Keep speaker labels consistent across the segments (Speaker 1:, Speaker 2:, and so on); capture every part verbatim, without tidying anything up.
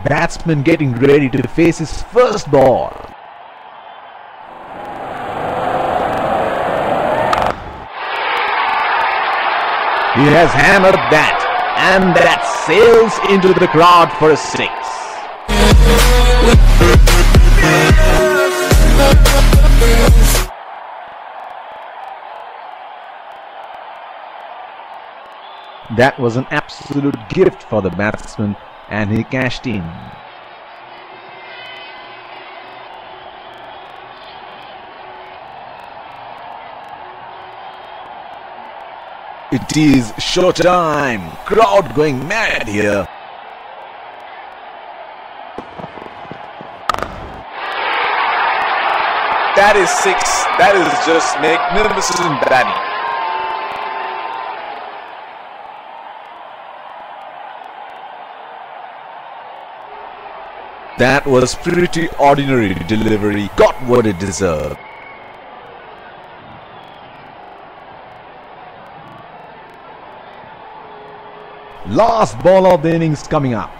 Speaker 1: Batsman getting ready to face his first ball. He has hammered that, and that sails into the crowd for a six. That was an absolute gift for the batsman, and he cashed in. It is showtime! Crowd going mad here.
Speaker 2: That is six. That is just magnificent batting.
Speaker 1: That was pretty ordinary delivery. Got what it deserved. Last ball of the innings coming up.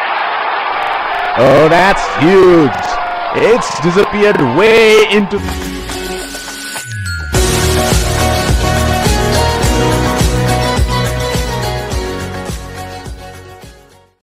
Speaker 1: Oh, that's huge. It's disappeared way into...